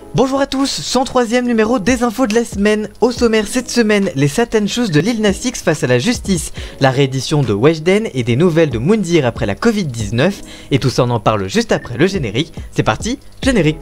Bonjour à tous, 103e numéro des infos de la semaine. Au sommaire cette semaine, les Satan Shoes de Lil Nas X face à la justice, la réédition de Weshden et des nouvelles de Moundir après la Covid-19. Et tout ça on en parle juste après le générique. C'est parti, générique.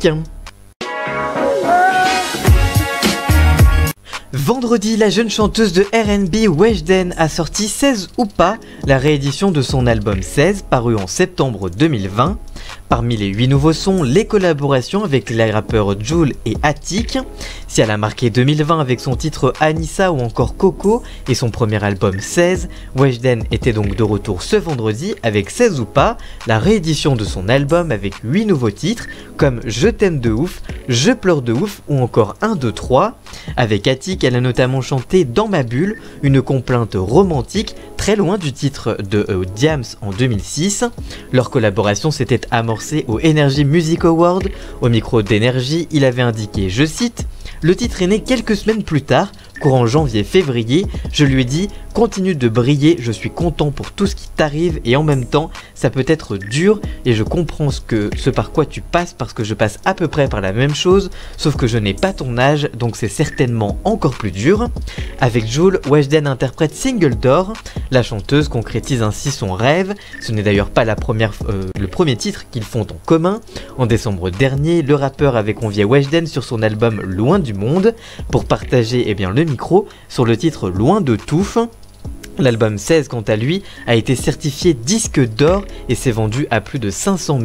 Vendredi, la jeune chanteuse de R&B Weshden a sorti 16 ou pas, la réédition de son album 16 paru en septembre 2020. Parmi les 8 nouveaux sons, les collaborations avec les rappeurs Jul et Attic. Si elle a marqué 2020 avec son titre Anissa ou encore Coco et son premier album 16, Weshden était donc de retour ce vendredi avec 16 ou pas, la réédition de son album avec 8 nouveaux titres comme Je t'aime de ouf, Je pleure de ouf ou encore 1, 2, 3. Avec Attic, elle a notamment chanté Dans ma bulle, une complainte romantique très loin du titre de Diams en 2006. Leur collaboration s'était amorcée au Energy Music Award. Au micro d'Energy, il avait indiqué, je cite, « Le titre est né quelques semaines plus tard, courant janvier-février, je lui ai dit « Continue de briller, je suis content pour tout ce qui t'arrive et en même temps, ça peut être dur et je comprends ce par quoi tu passes parce que je passe à peu près par la même chose, sauf que je n'ai pas ton âge, donc c'est certainement encore plus dur. » Avec Jul, Weshden interprète Single d'or. La chanteuse concrétise ainsi son rêve. Ce n'est d'ailleurs pas le premier titre qu'ils font en commun. En décembre dernier, le rappeur avait convié Weshden sur son album Loin du monde pour partager le micro sur le titre Loin de tout. L'album 16 quant à lui a été certifié disque d'or et s'est vendu à plus de 50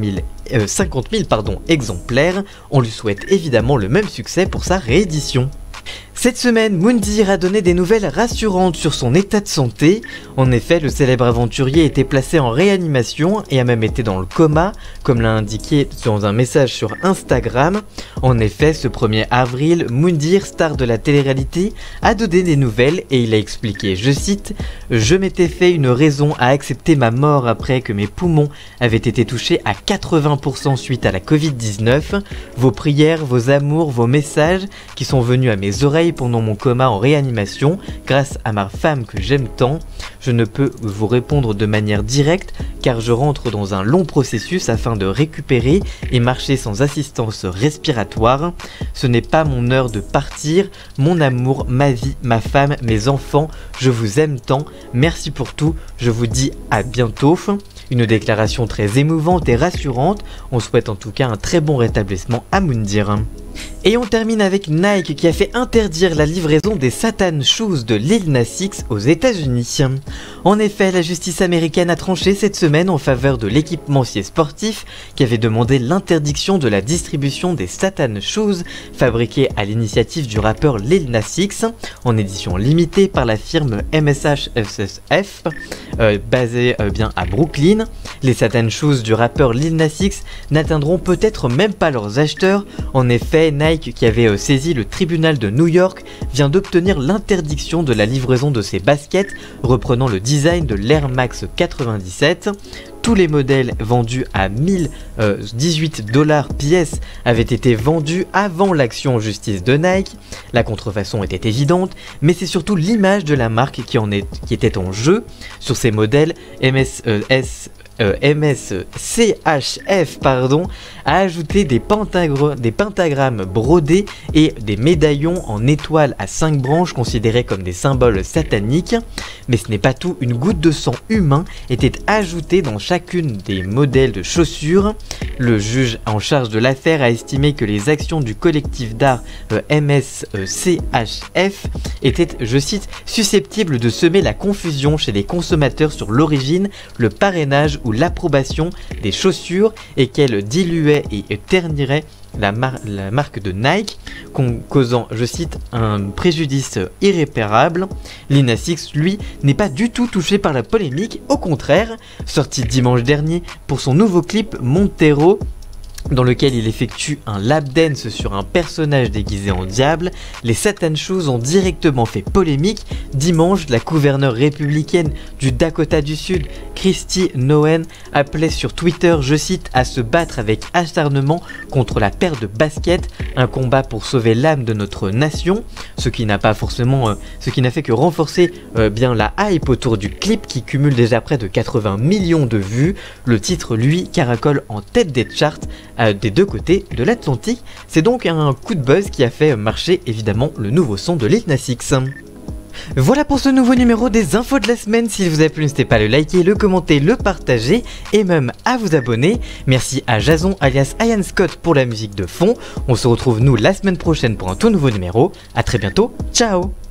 000 exemplaires. On lui souhaite évidemment le même succès pour sa réédition. Cette semaine, Moundir a donné des nouvelles rassurantes sur son état de santé. En effet, le célèbre aventurier était placé en réanimation et a même été dans le coma, comme l'a indiqué dans un message sur Instagram. En effet, ce 1er avril, Moundir, star de la télé-réalité, a donné des nouvelles et il a expliqué, je cite, « Je m'étais fait une raison à accepter ma mort après que mes poumons avaient été touchés à 80% suite à la Covid-19. Vos prières, vos amours, vos messages qui sont venus à mes oreilles pendant mon coma en réanimation, grâce à ma femme que j'aime tant. Je ne peux vous répondre de manière directe car je rentre dans un long processus afin de récupérer et marcher sans assistance respiratoire. Ce n'est pas mon heure de partir, mon amour, ma vie, ma femme, mes enfants, je vous aime tant. Merci pour tout, je vous dis à bientôt. » Une déclaration très émouvante et rassurante, on souhaite en tout cas un très bon rétablissement à Moundir. Et on termine avec Nike qui a fait interdire la livraison des Satan Shoes de Lil Nas X aux États-Unis. En effet, la justice américaine a tranché cette semaine en faveur de l'équipementier sportif qui avait demandé l'interdiction de la distribution des Satan Shoes fabriqués à l'initiative du rappeur Lil Nas X en édition limitée par la firme MSHSF basée à Brooklyn. Les Satan Shoes du rappeur Lil Nas X n'atteindront peut-être même pas leurs acheteurs. En effet, Nike, qui avait saisi le tribunal de New York, vient d'obtenir l'interdiction de la livraison de ses baskets reprenant le design de l'Air Max 97. Tous les modèles vendus à 1018 $ pièce avaient été vendus avant l'action en justice de Nike. La contrefaçon était évidente, mais c'est surtout l'image de la marque qui était en jeu. Sur ces modèles, MSCHF a ajouté des pentagrammes brodés et des médaillons en étoiles à 5 branches considérés comme des symboles sataniques. Mais ce n'est pas tout, une goutte de sang humain était ajoutée dans chacune des modèles de chaussures. Le juge en charge de l'affaire a estimé que les actions du collectif d'art MSCHF étaient, je cite, susceptibles de semer la confusion chez les consommateurs sur l'origine, le parrainage ou l'approbation des chaussures et qu'elle diluait et ternirait la marque de Nike, causant, je cite, un préjudice irréparable. Lil Nas X, lui, n'est pas du tout touché par la polémique, au contraire, sorti dimanche dernier pour son nouveau clip Montero, dans lequel il effectue un lap dance sur un personnage déguisé en diable, les Satan Shoes ont directement fait polémique. Dimanche, la gouverneure républicaine du Dakota du Sud, Kristi Noem, appelait sur Twitter, je cite, à se battre avec acharnement contre la paire de baskets, un combat pour sauver l'âme de notre nation, ce qui n'a fait que renforcer la hype autour du clip qui cumule déjà près de 80 millions de vues. Le titre, lui, caracole en tête des charts des deux côtés de l'Atlantique. C'est donc un coup de buzz qui a fait marcher évidemment le nouveau son de Lil Nas X. Voilà pour ce nouveau numéro des infos de la semaine. S'il vous a plu, n'hésitez pas à le liker, le commenter, le partager et même à vous abonner. Merci à Jason alias Ian Scott pour la musique de fond. On se retrouve nous la semaine prochaine pour un tout nouveau numéro. A très bientôt, ciao.